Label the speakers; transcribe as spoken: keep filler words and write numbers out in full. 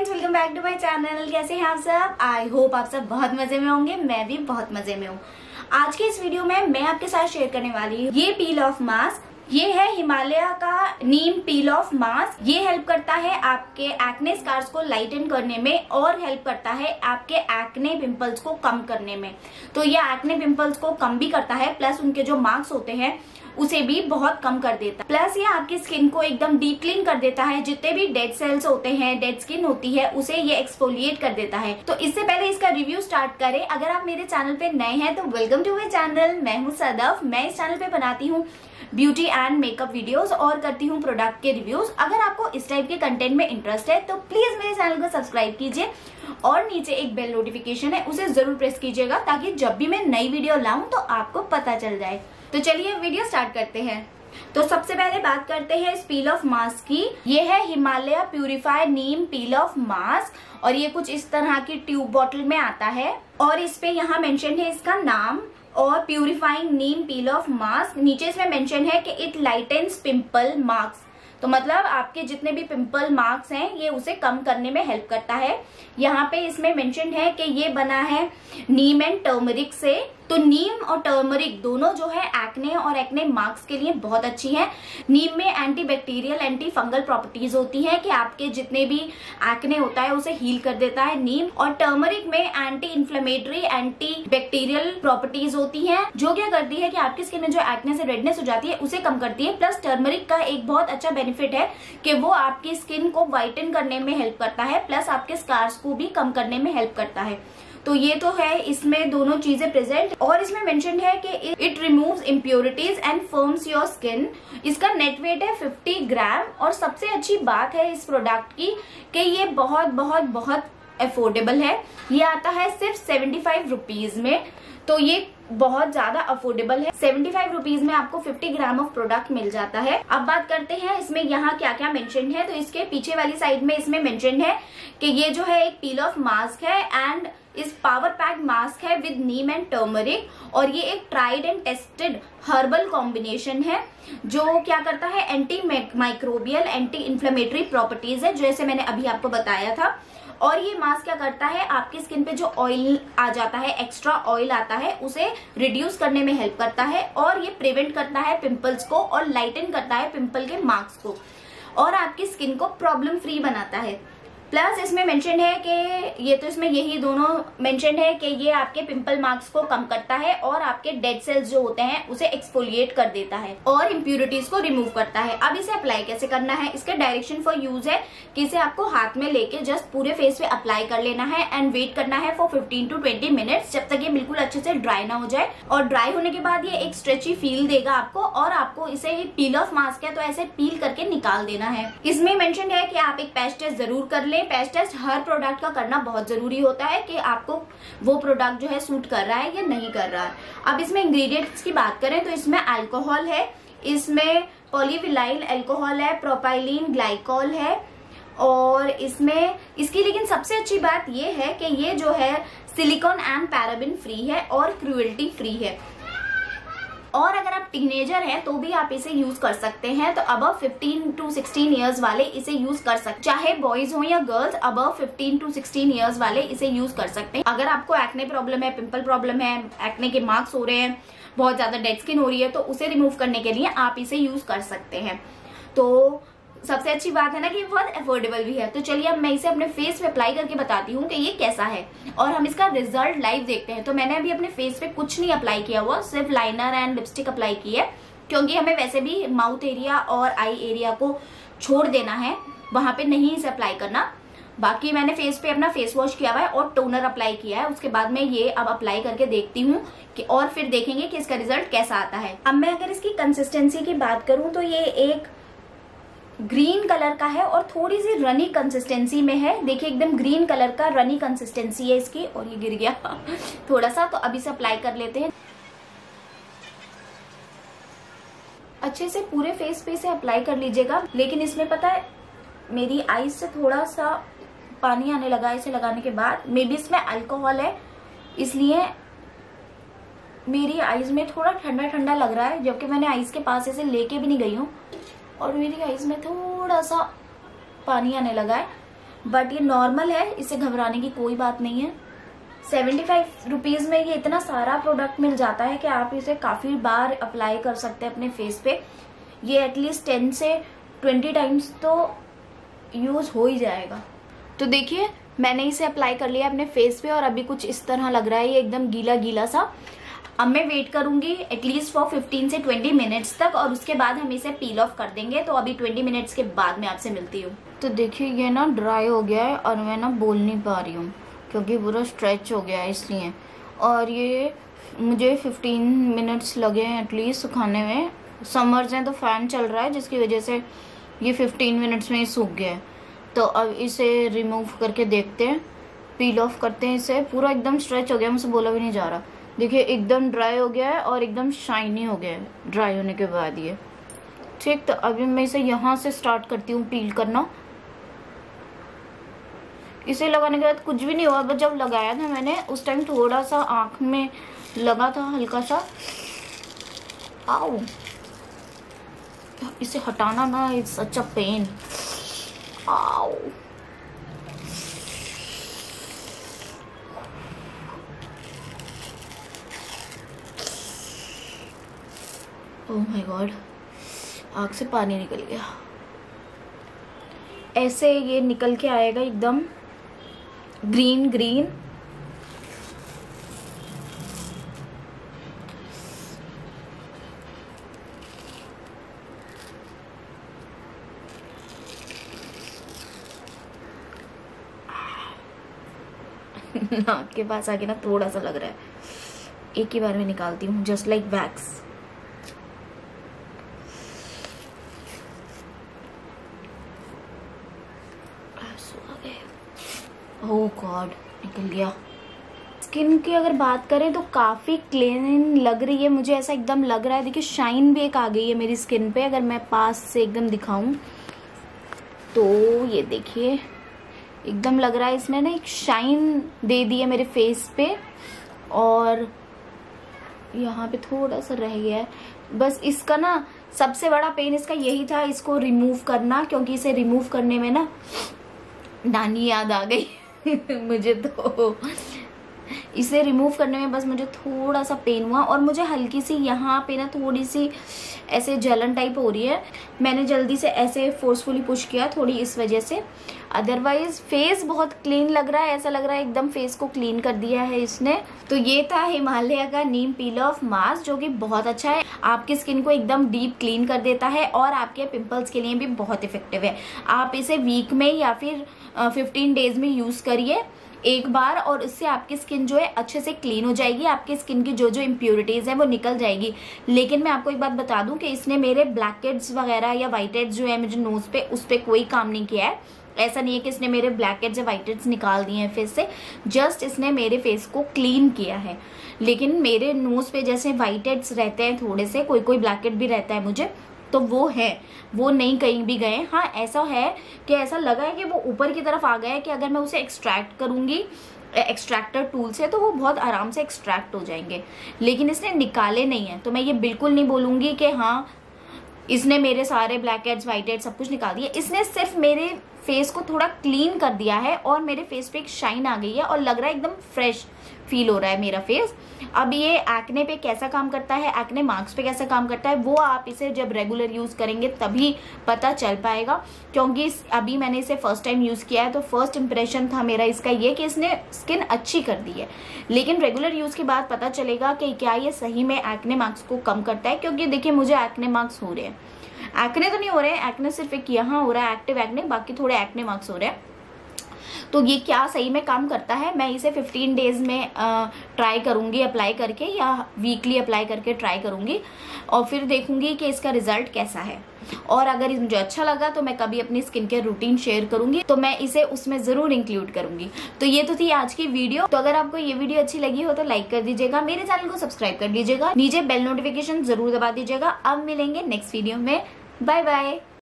Speaker 1: Friends, welcome back to my channel. कैसे हैं आप सब? आई होप आप सब बहुत मजे में होंगे। मैं भी बहुत मजे में हूँ। आज के इस वीडियो में मैं आपके साथ शेयर करने वाली हूँ ये पील ऑफ मास्क। ये है हिमालय का नीम पील ऑफ मास्क। ये हेल्प करता है आपके एक्ने स्कार्स को लाइटन करने में और हेल्प करता है आपके एक्ने पिंपल्स को कम करने में। तो ये एक्ने पिंपल्स को कम भी करता है, प्लस उनके जो मार्क्स होते हैं उसे भी बहुत कम कर देता है। प्लस ये आपकी स्किन को एकदम डीप क्लीन कर देता है। जितने भी डेड सेल्स होते हैं, डेड स्किन होती है, उसे ये एक्सफोलिएट कर देता है। तो इससे पहले इसका रिव्यू स्टार्ट करें, अगर आप मेरे चैनल पे नए हैं तो वेलकम टू माय चैनल। मैं हूँ सदफ। मैं इस चैनल पे बनाती हूँ ब्यूटी एंड मेकअप वीडियोस और करती हूँ प्रोडक्ट के रिव्यूज। अगर आपको इस टाइप के कंटेंट में इंटरेस्ट है तो प्लीज मेरे चैनल को सब्सक्राइब कीजिए और नीचे एक बेल नोटिफिकेशन है, उसे जरूर प्रेस कीजिएगा ताकि जब भी मैं नई वीडियो लाऊं तो आपको पता चल जाए। तो चलिए वीडियो स्टार्ट करते हैं। तो सबसे पहले बात करते हैं इस पील ऑफ मास्क की। ये है Himalaya purify neem peel off mask और ये कुछ इस तरह की ट्यूब बॉटल में आता है और इस पे यहाँ मेंशन है इसका नाम और purifying neem peel off mask. नीचे इसमें मेंशन है कि इट लाइटेंस पिंपल मार्क्स, तो मतलब आपके जितने भी पिंपल मार्क्स हैं ये उसे कम करने में हेल्प करता है। यहाँ पे इसमें मेंशन है कि ये बना है नीम एंड टर्मरिक से। तो नीम और टर्मरिक दोनों जो है एक्ने और एक्ने मार्क्स के लिए बहुत अच्छी है। नीम में anti bacterial anti fungal properties होती हैं कि आपके जितने भी एक्ने होता है उसे हील कर देता है नीम। और टर्मरिक में anti inflammatory anti bacterial properties होती हैं जो क्या करती है कि आपकी स्किन में जो एक्ने से रेडनेस हो जाती है उसे कम करती है। प्लस टर्मरिक का एक बहुत अच्छा बेनिफिट है कि वो आपकी स्किन को व्हाइटन करने में हेल्प करता है, प्लस आपके स्कार्स को भी कम करने में हेल्प करता है। तो ये तो है इसमें दोनों चीजें प्रेजेंट। और इसमें मेंशन है कि it removes impurities and firms your skin. इसका नेट वेट है फिफ्टी ग्राम और सबसे अच्छी बात है इस प्रोडक्ट की कि ये बहुत बहुत बहुत अफोर्डेबल है। ये आता है सिर्फ सेवेंटी फाइव रुपीज में, तो ये बहुत ज्यादा अफोर्डेबल है। सेवेंटी फाइव रुपीज में आपको फिफ्टी ग्राम ऑफ प्रोडक्ट मिल जाता है। अब बात करते हैं इसमें यहाँ क्या क्या मेंशन है। तो इसके पीछे वाली साइड में इसमें मेंशन है कि ये जो है एक पील ऑफ मास्क है एंड इस पावर पैक मास्क है विद नीम एंड टर्मरिक और ये एक tried and tested herbal combination है जो क्या करता है anti microbial anti inflammatory properties है जैसे मैंने अभी आपको बताया था। और ये मास्क क्या करता है आपकी स्किन पे जो ऑयल आ जाता है, एक्स्ट्रा ऑयल आता है, उसे रिड्यूस करने में हेल्प करता है और ये प्रिवेंट करता है पिंपल्स को और लाइटन करता है पिंपल के मार्क्स को और आपकी स्किन को प्रॉब्लम फ्री बनाता है। प्लस इसमें मेंशन है कि ये तो इसमें यही दोनों मेंशन है कि ये आपके पिंपल मार्क्स को कम करता है और आपके डेड सेल्स जो होते हैं उसे एक्सफोलिएट कर देता है और इम्प्यूरिटीज को रिमूव करता है। अब इसे अप्लाई कैसे करना है, इसका डायरेक्शन फॉर यूज है कि इसे आपको हाथ में लेके जस्ट पूरे फेस पे अप्लाई कर लेना है एंड वेट करना है for fifteen to twenty minutes जब तक ये बिल्कुल अच्छे से ड्राई ना हो जाए। और ड्राई होने के बाद ये एक स्ट्रेची फील देगा आपको और आपको इसे पील ऑफ मास्क है तो ऐसे पील करके निकाल देना है। इसमें मेंशन है कि आप एक पैच टेस्ट जरूर कर लें। पैच टेस्ट हर प्रोडक्ट का करना बहुत जरूरी होता है कि आपको वो प्रोडक्ट जो है सूट कर रहा है या नहीं कर रहा है। अब इसमें इंग्रेडिएंट्स की बात करें तो इसमें अल्कोहल है, इसमें पॉलीविनाइल अल्कोहल है, प्रोपाइलीन ग्लाइकॉल है और इसमें इसकी लेकिन सबसे अच्छी बात ये है कि ये जो है सिलिकॉन एंड पैराबिन फ्री है और क्रूएल्टी फ्री है। और अगर आप टीनेजर हैं तो भी आप इसे यूज कर सकते हैं। तो above fifteen to sixteen years वाले इसे यूज कर सकते हैं, चाहे बॉयज हो या girls, above fifteen to sixteen years वाले इसे यूज कर सकते हैं। अगर आपको एक्ने प्रॉब्लम है, पिंपल प्रॉब्लम है, एक्ने के मार्क्स हो रहे हैं, बहुत ज्यादा डेड स्किन हो रही है तो उसे रिमूव करने के लिए आप इसे यूज कर सकते हैं। तो सबसे अच्छी बात है ना कि बहुत अफोर्डेबल भी है। तो चलिए अब मैं इसे अपने फेस पे अप्लाई करके बताती हूँ कि ये कैसा है और हम इसका रिजल्ट लाइव देखते हैं। तो मैंने अभी अपने फेस पे कुछ नहीं अप्लाई किया हुआ, सिर्फ लाइनर एंड लिपस्टिक अप्लाई की है क्योंकि हमें वैसे भी माउथ एरिया और आई एरिया को छोड़ देना है, वहां पे नहीं इसे अप्लाई करना। बाकी मैंने फेस पे अपना फेस वॉश किया हुआ है और टोनर अप्लाई किया है। उसके बाद मैं ये अब अप्लाई करके देखती हूँ कि और फिर देखेंगे कि इसका रिजल्ट कैसा आता है। अब मैं अगर इसकी कंसिस्टेंसी की बात करूँ तो ये एक ग्रीन कलर का है और थोड़ी सी रनी कंसिस्टेंसी में है। देखिए एकदम ग्रीन कलर का रनी कंसिस्टेंसी है इसकी और ये गिर गया थोड़ा सा। तो अभी से अप्लाई कर लेते हैं अच्छे से, पूरे फेस पे से अप्लाई कर लीजिएगा। लेकिन इसमें पता है मेरी आईज से थोड़ा सा पानी आने लगा इसे लगाने के बाद। मे बी इसमें अल्कोहल है इसलिए मेरी आईज में थोड़ा ठंडा ठंडा लग रहा है, जबकि मैंने आईज के पास इसे लेके भी नहीं गई हूँ और मेरी आईज में थोड़ा सा पानी आने लगा है। बट ये नॉर्मल है, इससे घबराने की कोई बात नहीं है। सेवेंटी फाइव रुपीज में ये इतना सारा प्रोडक्ट मिल जाता है कि आप इसे काफी बार अप्लाई कर सकते हैं अपने फेस पे। ये एटलीस्ट टेन से ट्वेंटी टाइम्स तो यूज हो ही जाएगा। तो देखिए मैंने इसे अप्लाई कर लिया अपने फेस पे और अभी कुछ इस तरह लग रहा है, ये एकदम गीला गीला सा। अब मैं वेट करूंगी एटलीस्ट फॉर फिफ्टीन से ट्वेंटी मिनट्स तक और उसके बाद हम इसे पील ऑफ कर देंगे। तो अभी ट्वेंटी मिनट्स के बाद मैं आपसे मिलती हूँ। तो देखिए ये ना ड्राई हो गया है और मैं ना बोल नहीं पा रही हूँ क्योंकि पूरा स्ट्रेच हो गया है इसलिए। और ये मुझे फिफ्टीन मिनट्स लगे हैं एटलीस्ट सुखाने में। समर्स हैं तो फैन चल रहा है जिसकी वजह से ये फिफ्टीन मिनट्स में ही सूख गया है। तो अब इसे रिमूव करके देखते हैं, पील ऑफ करते हैं इसे। पूरा एकदम स्ट्रेच हो गया, मुझसे बोला भी नहीं जा रहा। देखिए एकदम ड्राई हो गया है और एकदम शाइनी हो गया है ड्राई होने के बाद ये। ठीक, तो अभी मैं इसे यहाँ से स्टार्ट करती हूँ पील करना। इसे लगाने के बाद कुछ भी नहीं हुआ, बस जब लगाया था मैंने उस टाइम थोड़ा सा आँख में लगा था हल्का सा। आओ, इसे हटाना ना इट्स सच अ पेन। आओ, ओह माय गॉड, आँख से पानी निकल गया। ऐसे ये निकल के आएगा एकदम ग्रीन ग्रीन। नाक के पास आके ना थोड़ा सा लग रहा है, एक ही बार में निकालती हूँ just like wax. Oh god, निकल गया। स्किन की अगर बात करें तो काफी क्लीन लग रही है, मुझे ऐसा एकदम लग रहा है। देखिए शाइन भी एक आ गई है मेरी स्किन पे। अगर मैं पास से एकदम दिखाऊं तो ये देखिए एकदम लग रहा है इसने ना एक शाइन दे दी है मेरे फेस पे। और यहाँ पे थोड़ा सा रह गया है बस। इसका ना सबसे बड़ा पेन इसका यही था, इसको रिमूव करना, क्योंकि इसे रिमूव करने में ना नानी याद आ गई मुझे। तो इसे रिमूव करने में बस मुझे थोड़ा सा पेन हुआ और मुझे हल्की सी यहाँ पे ना थोड़ी सी ऐसे जलन टाइप हो रही है। मैंने जल्दी से ऐसे फोर्सफुली पुश किया थोड़ी इस वजह से। अदरवाइज फेस बहुत क्लीन लग रहा है, ऐसा लग रहा है एकदम फेस को क्लीन कर दिया है इसने। तो ये था हिमालय का नीम पील ऑफ मास्क जो कि बहुत अच्छा है, आपकी स्किन को एकदम डीप क्लीन कर देता है और आपके पिंपल्स के लिए भी बहुत इफेक्टिव है। आप इसे वीक में या फिर फिफ्टीन डेज में यूज करिए एक बार और इससे आपकी स्किन जो है अच्छे से क्लीन हो जाएगी। आपकी स्किन की जो जो इम्प्योरिटीज है वो निकल जाएगी। लेकिन मैं आपको एक बात बता दूं कि इसने मेरे ब्लैक हेड्स वगैरह या व्हाइट हेड्स जो है मुझे नोज पे, उस पे कोई काम नहीं किया है। ऐसा नहीं है कि इसने मेरे ब्लैक हेड्स या व्हाइट हेड्स निकाल दिए हैं फेस से, जस्ट इसने मेरे फेस को क्लीन किया है। लेकिन मेरे नोज पे जैसे व्हाइट हेड्स रहते हैं थोड़े से, कोई कोई ब्लैक हेड भी रहता है मुझे, तो वो है, वो नहीं कहीं भी गए। हाँ ऐसा है कि ऐसा लगा है कि वो ऊपर की तरफ आ गया है कि अगर मैं उसे एक्सट्रैक्ट करूंगी एक्सट्रैक्टर टूल से तो वो बहुत आराम से एक्सट्रैक्ट हो जाएंगे, लेकिन इसने निकाले नहीं है। तो मैं ये बिल्कुल नहीं बोलूंगी कि हाँ इसने मेरे सारे ब्लैक हेड्स व्हाइट हेड्स सब कुछ निकाल दिया। इसने सिर्फ मेरे फेस को थोड़ा क्लीन कर दिया है और मेरे फेस पे एक शाइन आ गई है और लग रहा है एकदम फ्रेश फील हो रहा है मेरा फेस। अब ये एक्ने पे कैसा काम करता है, एक्ने मार्क्स पे कैसा काम करता है, वो आप इसे जब रेगुलर यूज करेंगे तभी पता चल पाएगा। क्योंकि अभी मैंने इसे फर्स्ट टाइम यूज किया है तो फर्स्ट इंप्रेशन था मेरा इसका ये कि इसने स्किन अच्छी कर दी है। लेकिन रेगुलर यूज के बाद पता चलेगा कि क्या ये सही में एक्ने मार्क्स को कम करता है। क्योंकि देखिए मुझे एक्ने मार्क्स हो रहे हैं, एक्ने तो नहीं हो रहे हैं, एक्ने सिर्फ एक यहाँ हो रहा है एक्टिव एक्ने, बाकी थोड़े एक्ने मार्क्स हो रहे हैं। तो ये क्या सही में काम करता है, मैं इसे फिफ्टीन डेज में ट्राई करूंगी अप्लाई करके, या वीकली अप्लाई करके ट्राई करूंगी और फिर देखूंगी कि इसका रिजल्ट कैसा है। और अगर मुझे अच्छा लगा तो मैं कभी अपनी स्किन केयर रूटीन शेयर करूंगी तो मैं इसे उसमें जरूर इंक्लूड करूंगी। तो ये तो थी आज की वीडियो। तो अगर आपको ये वीडियो अच्छी लगी हो तो लाइक कर दीजिएगा, मेरे चैनल को सब्सक्राइब कर लीजिएगा, नीचे बेल नोटिफिकेशन जरूर दबा दीजिएगा। अब मिलेंगे नेक्स्ट वीडियो में, बाय बाय।